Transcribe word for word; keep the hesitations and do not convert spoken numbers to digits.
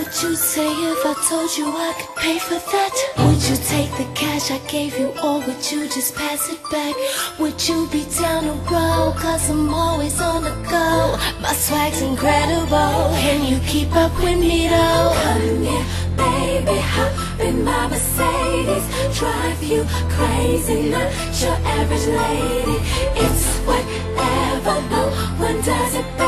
would you say if I told you I could pay for that? Would you take the cash I gave you, or would you just pass it back? Would you be down the road, cause I'm always on the go? My swag's incredible, can you keep up with me though? Come here, baby, hop in my Mercedes. Drive you crazy, not your average lady. It's whatever, no one does it